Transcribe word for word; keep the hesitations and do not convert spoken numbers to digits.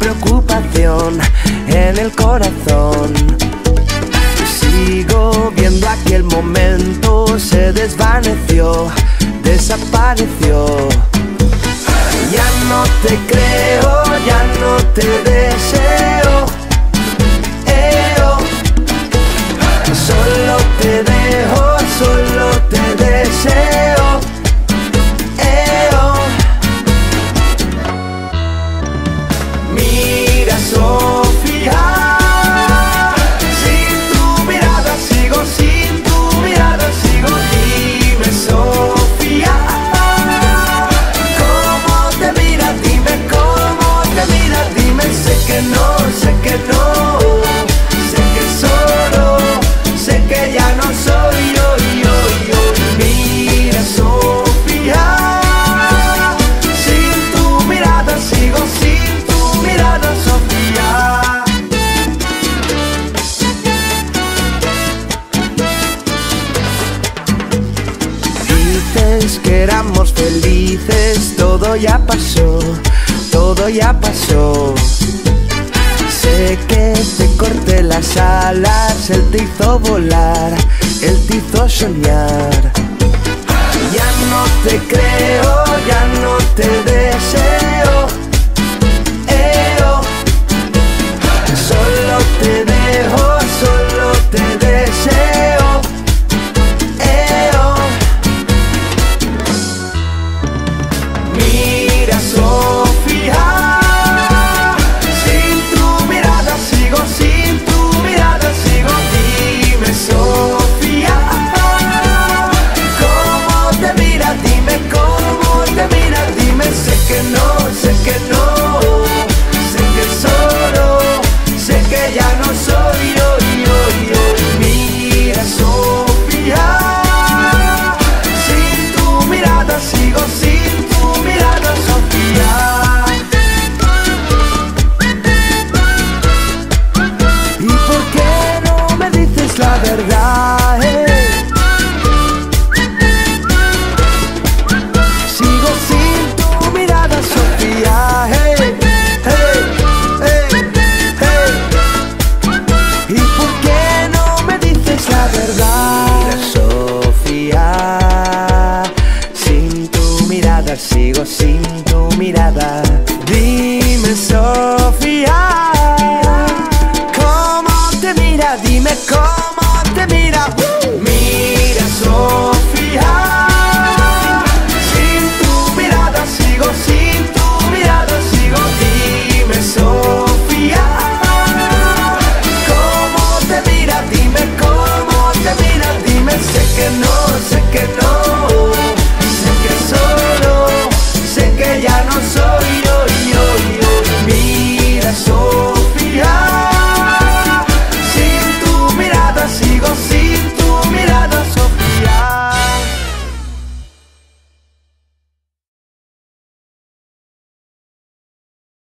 preocupación en el corazón. Sigo viendo aquel momento, se desvaneció, desapareció. Ya no te creo, ya no te deseo, eh, oh. Solo te dejo, solo te deseo, eh, oh. Mira, Sofía, sin tu mirada sigo, sin tu mirada sigo. Dime, Sofía, ¿cómo te miras? Dime cómo te miras. Dime, sé que no, sé que no, sé que solo, sé que ya no soy yo, yo, yo. Mira, Sofía, sin tu mirada sigo, sin tu mirada, Sofía. Dices que éramos felices, todo ya pasó, todo ya pasó. Sé que te corté las alas, él te hizo volar, él te hizo soñar. Ya no te creo, ya no te deseo, eh, oh. Solo te dejo, solo te deseo, eh, oh. Mira, Sofía, sin tu mirada sigo, sin tu mirada sigo. Dime, Sofía, ¿cómo te miras? Dime cómo te miras. Dime, sé que no, sé que no, sé que solo, sé que ya no soy yo, yo, yo. Mira, Sofía, sin tu mirada sigo, sin tu mirada, Sofía. ¿Y por qué no me dices la verdad, eh? Sigo sin tu mirada, Sofía, hey, hey, hey, hey. ¿Y por qué no me dices la verdad? Mira, Sofía, sin tu mirada sigo, sin tu mirada. Dime, Sofía, ¿cómo te mira? Dime cómo te mira. Uh. Mira, Sofía, sin tu mirada sigo, sin tu mirada